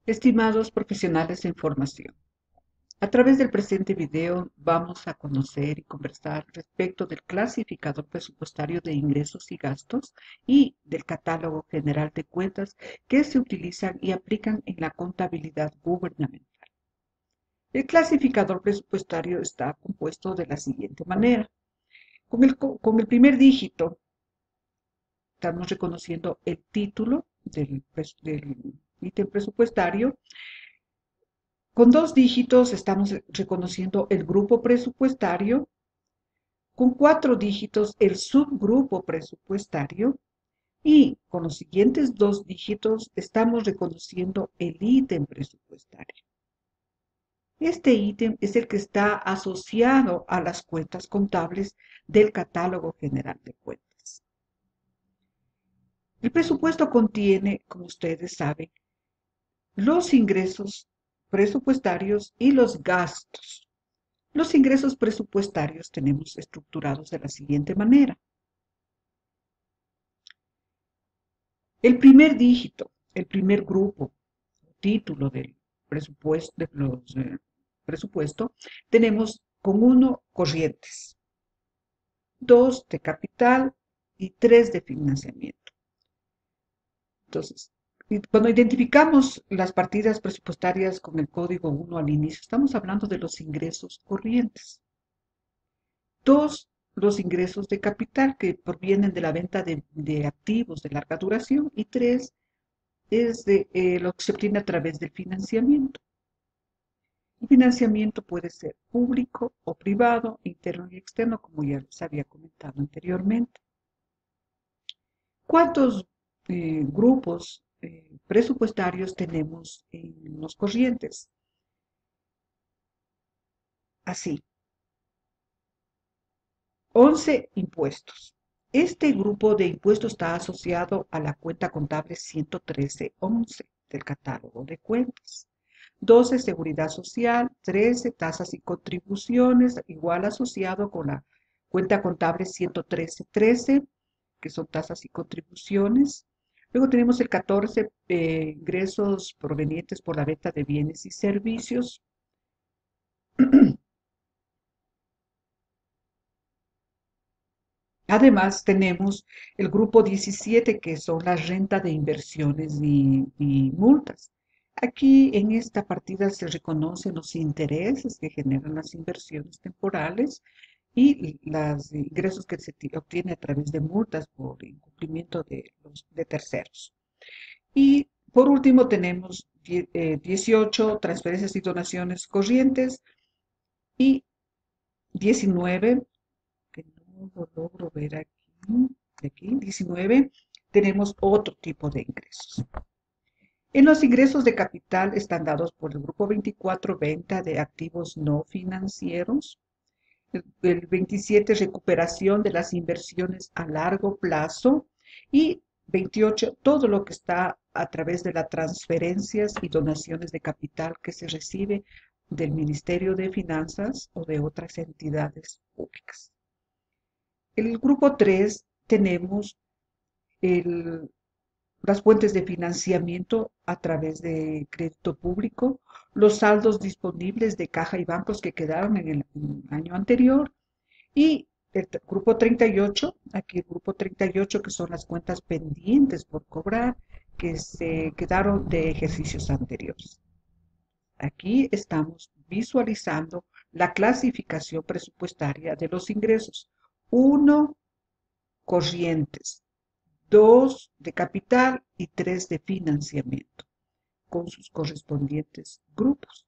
Estimados profesionales en formación, a través del presente video vamos a conocer y conversar respecto del clasificador presupuestario de ingresos y gastos y del catálogo general de cuentas que se utilizan y aplican en la contabilidad gubernamental. El clasificador presupuestario está compuesto de la siguiente manera. Con el primer dígito estamos reconociendo el título del ítem presupuestario. Con dos dígitos estamos reconociendo el grupo presupuestario, con cuatro dígitos el subgrupo presupuestario y con los siguientes dos dígitos estamos reconociendo el ítem presupuestario. Este ítem es el que está asociado a las cuentas contables del catálogo general de cuentas. El presupuesto contiene, como ustedes saben, los ingresos presupuestarios y los gastos. Los ingresos presupuestarios tenemos estructurados de la siguiente manera. El primer dígito, el primer grupo, título del presupuesto, tenemos con 1 corrientes, 2 de capital y 3 de financiamiento. Entonces, cuando identificamos las partidas presupuestarias con el código 1 al inicio, estamos hablando de los ingresos corrientes. 2, los ingresos de capital que provienen de la venta de activos de larga duración. Y 3, es lo que se obtiene a través del financiamiento. El financiamiento puede ser público o privado, interno y externo, como ya les había comentado anteriormente. ¿Cuántos grupos presupuestarios tenemos en los corrientes? Así, 11 impuestos. Este grupo de impuestos está asociado a la cuenta contable 113.11 del catálogo de cuentas. 12, seguridad social. 13, tasas y contribuciones, igual asociado con la cuenta contable 113.13, que son tasas y contribuciones. Luego tenemos el 14, ingresos provenientes por la venta de bienes y servicios. Además, tenemos el grupo 17, que son la renta de inversiones y multas. Aquí en esta partida se reconocen los intereses que generan las inversiones temporales y los ingresos que se obtiene a través de multas por incumplimiento de terceros. Y por último tenemos 18, transferencias y donaciones corrientes, y 19, que no lo logro ver aquí, 19, tenemos otro tipo de ingresos. En los ingresos de capital están dados por el grupo 24, venta de activos no financieros. El 27, recuperación de las inversiones a largo plazo. Y 28, todo lo que está a través de las transferencias y donaciones de capital que se recibe del Ministerio de Finanzas o de otras entidades públicas. El grupo 3 tenemos las fuentes de financiamiento a través de crédito público, los saldos disponibles de caja y bancos que quedaron en el año anterior, y el grupo 38, aquí el grupo 38, que son las cuentas pendientes por cobrar que se quedaron de ejercicios anteriores. Aquí estamos visualizando la clasificación presupuestaria de los ingresos. 1, corrientes. 2, de capital y 3, de financiamiento, con sus correspondientes grupos.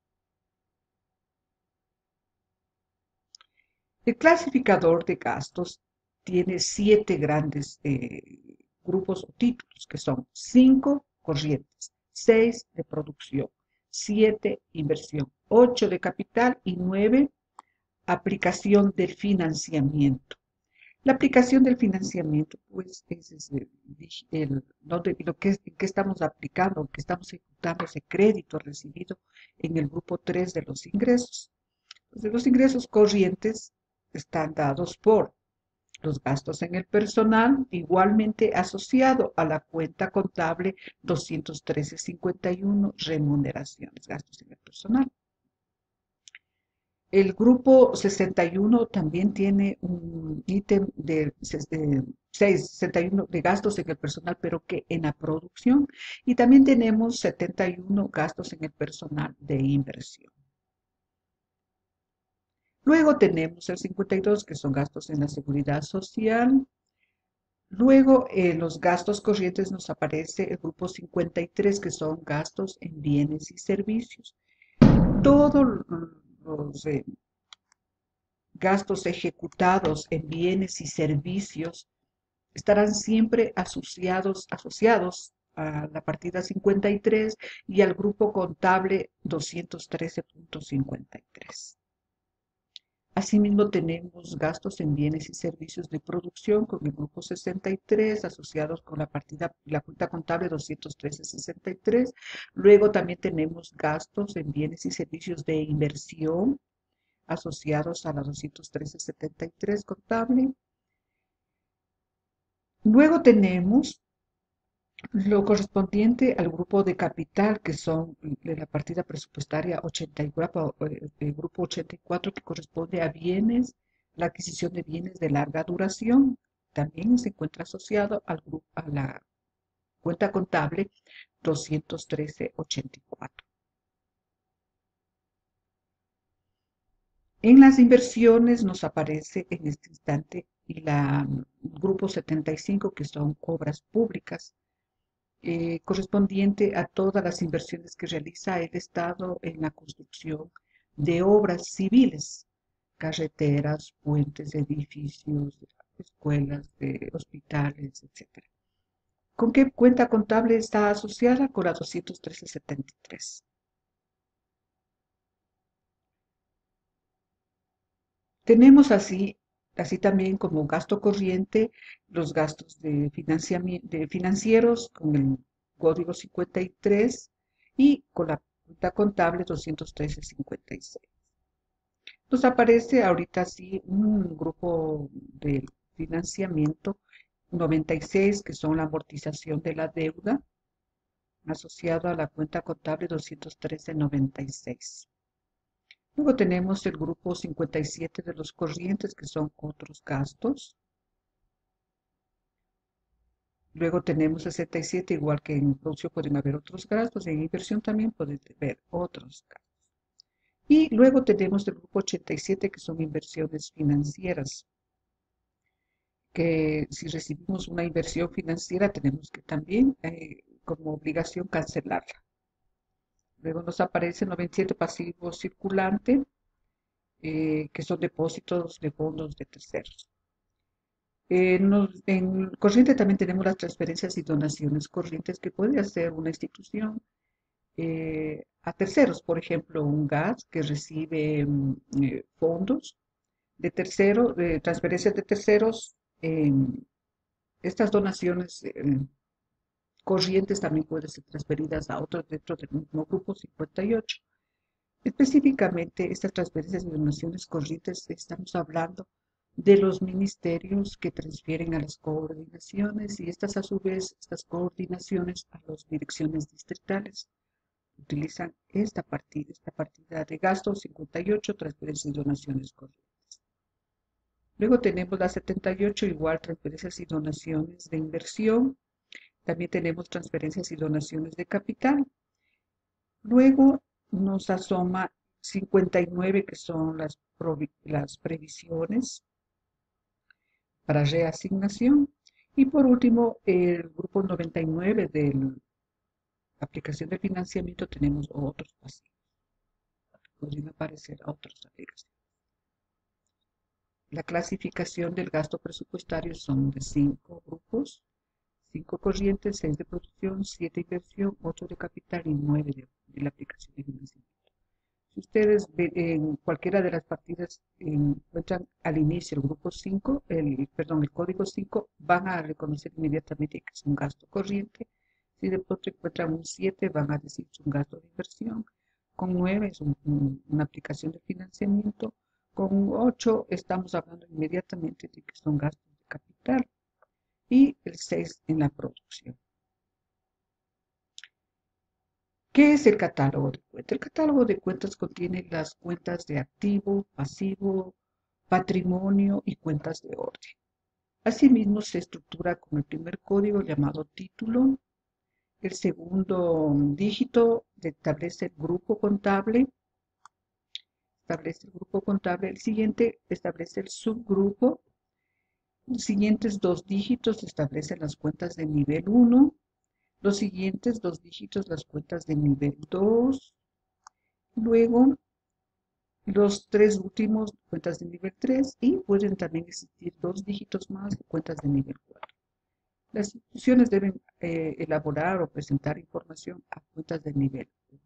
El clasificador de gastos tiene 7 grandes grupos o títulos, que son 5 corrientes, 6 de producción, 7 inversión, 8 de capital y 9 aplicación del financiamiento. La aplicación del financiamiento, pues, es lo que estamos aplicando, que estamos ejecutando ese crédito recibido en el grupo 3 de los ingresos. Entonces, los ingresos corrientes están dados por Los gastos en el personal, igualmente asociado a la cuenta contable 213.51, remuneraciones, gastos en el personal. El grupo 61 también tiene un ítem de 61 de gastos en el personal, pero que en la producción. Y también tenemos 71 gastos en el personal de inversión. Luego tenemos el 52, que son gastos en la seguridad social. Luego, los gastos corrientes nos aparece el grupo 53, que son gastos en bienes y servicios. Todos los gastos ejecutados en bienes y servicios estarán siempre asociados a la partida 53 y al grupo contable 213.53. Asimismo, tenemos gastos en bienes y servicios de producción con el grupo 63, asociados con la cuenta contable 213.63. Luego también tenemos gastos en bienes y servicios de inversión, asociados a la 213.73 contable. Luego tenemos lo correspondiente al grupo de capital, que son de la partida presupuestaria 84, el grupo 84, que corresponde a bienes, la adquisición de bienes de larga duración. También se encuentra asociado a la cuenta contable 213.84. En las inversiones nos aparece en este instante grupo 75, que son obras públicas, correspondiente a todas las inversiones que realiza el Estado en la construcción de obras civiles, carreteras, puentes, edificios, escuelas, hospitales, etc. ¿Con qué cuenta contable está asociada? Con la 213.73. Tenemos así también como gasto corriente los gastos de financieros con el código 53 y con la cuenta contable 213.56. Nos aparece ahorita sí un grupo de financiamiento 96, que son la amortización de la deuda, asociado a la cuenta contable 213.96. Luego tenemos el grupo 57 de los corrientes, que son otros gastos. Luego tenemos 67, igual que en producción pueden haber otros gastos, en inversión también pueden haber otros gastos. Y luego tenemos el grupo 87, que son inversiones financieras, que si recibimos una inversión financiera tenemos que también como obligación cancelarla. Luego nos aparece 97 pasivo circulante, que son depósitos de fondos de terceros. En corriente también tenemos las transferencias y donaciones corrientes que puede hacer una institución a terceros, por ejemplo, un GAS que recibe fondos de terceros, de transferencias de terceros. Estas donaciones corrientes también pueden ser transferidas a otros dentro del mismo grupo 58. Específicamente, estas transferencias y donaciones corrientes, estamos hablando de los ministerios que transfieren a las coordinaciones y estas a su vez, estas coordinaciones a las direcciones distritales. Utilizan esta partida de gastos 58, transferencias y donaciones corrientes. Luego tenemos la 78, igual transferencias y donaciones de inversión. También tenemos transferencias y donaciones de capital. Luego nos asoma 59, que son las previsiones para reasignación. Y por último, el grupo 99 de la aplicación de financiamiento, tenemos otros pasivos. Podrían aparecer otras aplicaciones. La clasificación del gasto presupuestario son de 5 grupos: 5 corrientes, 6 de producción, 7 de inversión, 8 de capital y 9 de la aplicación de financiamiento. Si ustedes ven en cualquiera de las partidas encuentran al inicio el grupo 5, el código 5, van a reconocer inmediatamente que es un gasto corriente. Si de pronto encuentran un 7, van a decir que es un gasto de inversión. Con 9 es una aplicación de financiamiento. Con 8 estamos hablando inmediatamente de que son gastos capital. Y el 6 en la producción. ¿Qué es el catálogo de cuentas? El catálogo de cuentas contiene las cuentas de activo, pasivo, patrimonio y cuentas de orden. Asimismo, se estructura con el primer código llamado título. El segundo dígito establece el grupo contable. El siguiente establece el subgrupo. Los siguientes dos dígitos establecen las cuentas de nivel 1. Los siguientes dos dígitos las cuentas de nivel 2. Luego, los tres últimos cuentas de nivel 3 y pueden también existir dos dígitos más de cuentas de nivel 4. Las instituciones deben elaborar o presentar información a cuentas de nivel 1.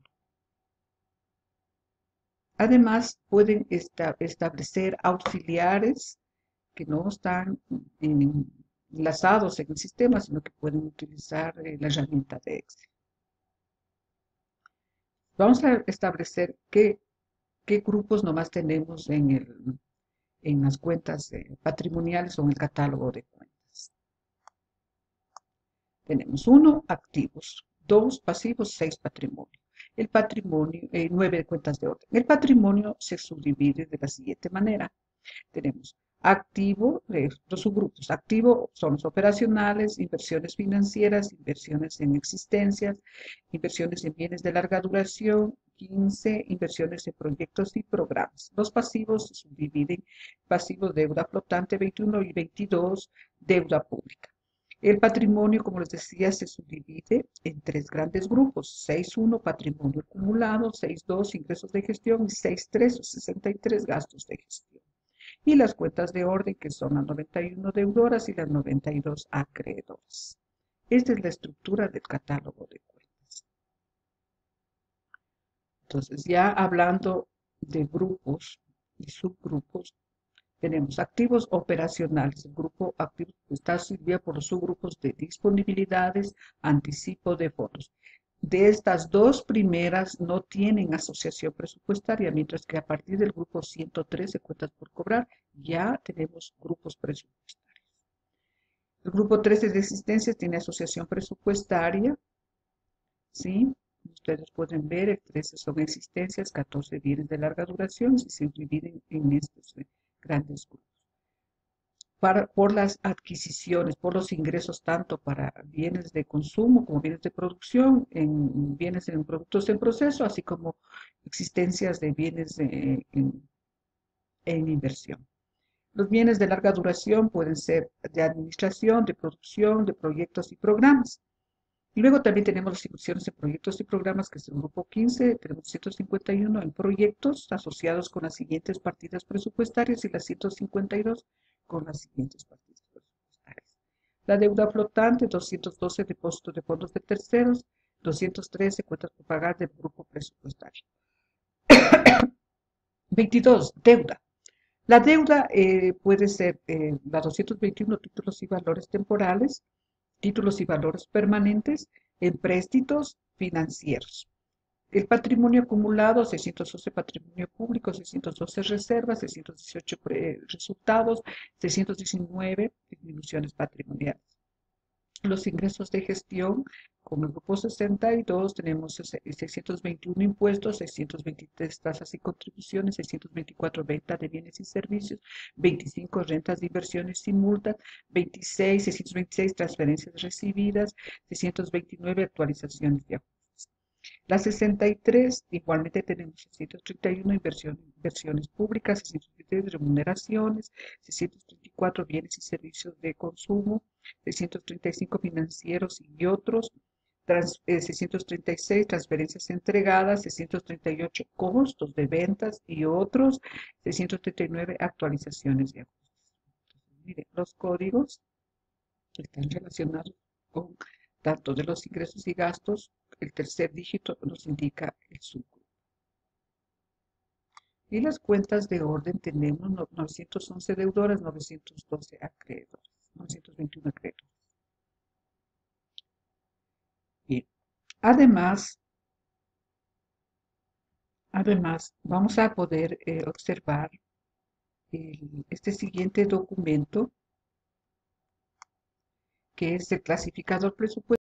Además, pueden establecer auxiliares que no están enlazados en el sistema, sino que pueden utilizar la herramienta de Excel. Vamos a establecer qué grupos nomás tenemos en las cuentas patrimoniales o en el catálogo de cuentas. Tenemos 1, activos, 2, pasivos, 6, patrimonio. El patrimonio, 9 cuentas de orden. El patrimonio se subdivide de la siguiente manera. Tenemos activo, los subgrupos. Activo son los operacionales, inversiones financieras, inversiones en existencias, inversiones en bienes de larga duración, 15, inversiones en proyectos y programas. Los pasivos se subdividen, pasivos deuda flotante 21 y 22, deuda pública. El patrimonio, como les decía, se subdivide en tres grandes grupos. 6.1, patrimonio acumulado, 6.2, ingresos de gestión y 6.3, 63, gastos de gestión. Y las cuentas de orden, que son las 91 deudoras y las 92 acreedoras. Esta es la estructura del catálogo de cuentas. Entonces, ya hablando de grupos y subgrupos, tenemos activos operacionales. El grupo activo está servido por los subgrupos de disponibilidades, anticipo de fondos. De estas dos primeras no tienen asociación presupuestaria, mientras que a partir del grupo 113, cuentas por cobrar, ya tenemos grupos presupuestarios. El grupo 13 de existencias tiene asociación presupuestaria, ¿sí? Ustedes pueden ver, el 13 son existencias, 14 bienes de larga duración, y se dividen en estos grandes grupos. Por las adquisiciones, por los ingresos tanto para bienes de consumo como bienes de producción, en bienes en productos en proceso, así como existencias de bienes en inversión. Los bienes de larga duración pueden ser de administración, de producción, de proyectos y programas. Y luego también tenemos las inversiones en proyectos y programas, que es el grupo 15, tenemos 151 en proyectos asociados con las siguientes partidas presupuestarias y las 152 con las siguientes partidas presupuestarias. La deuda flotante, 212 depósitos de fondos de terceros, 213 cuentas por pagar del grupo presupuestario. 22, deuda. La deuda puede ser la 221, títulos y valores temporales, títulos y valores permanentes, empréstitos financieros. El patrimonio acumulado, 612 patrimonio público, 612 reservas, 618 resultados, 619 disminuciones patrimoniales. Los ingresos de gestión, con el grupo 62 tenemos 621 impuestos, 623 tasas y contribuciones, 624 ventas de bienes y servicios, 25 rentas de inversiones y multas, 626 transferencias recibidas, 629 actualizaciones de ajustes. La 63, igualmente tenemos 631 inversiones públicas, 633 remuneraciones, 634 bienes y servicios de consumo, 635 financieros y otros, 636 transferencias entregadas, 638 costos de ventas y otros, 639 actualizaciones de ajustes. Entonces, miren, los códigos están relacionados con tanto de los ingresos y gastos. El tercer dígito nos indica el subgrupo. Y las cuentas de orden tenemos 911 deudoras, 912 acreedores, 921 acreedores. Bien. Además, vamos a poder observar este siguiente documento que es el clasificador presupuestario